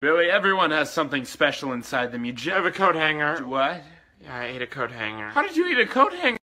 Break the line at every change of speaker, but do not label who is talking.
Billy, everyone has something special inside them.
I have a coat hanger.
What?
Yeah, I ate a coat hanger.
How did you eat a coat hanger?